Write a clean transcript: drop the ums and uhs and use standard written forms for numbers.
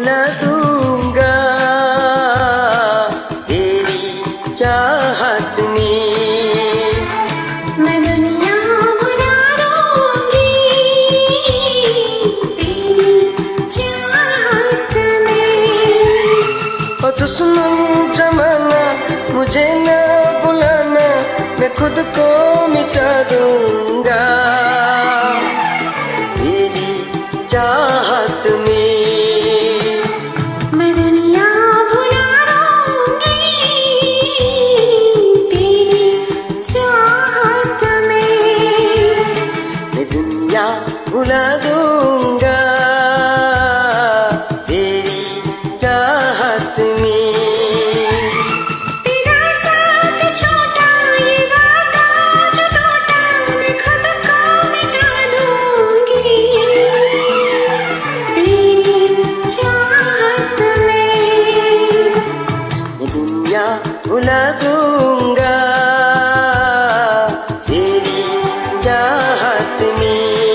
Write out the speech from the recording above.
भुला दूंगा तेरी चाहत में। मैं दुनिया भुला दूंगी तेरी चाहत में। ओ दुश्मन जमाना मुझे ना बुलाना, मैं खुद को मिटा दूंगा तेरी चाहत में। मैं दुनिया भुला दूंगी तेरी चाहत में। मैं दुनिया भुला दूंगा तेरी चाहत में। तेरा साथ छोटा ये वादा जो टूटा, मैं खुद को मिटा दूंगी तेरी चाहत में। मैं दुनिया भुला दूंगा तेरी चाहत में।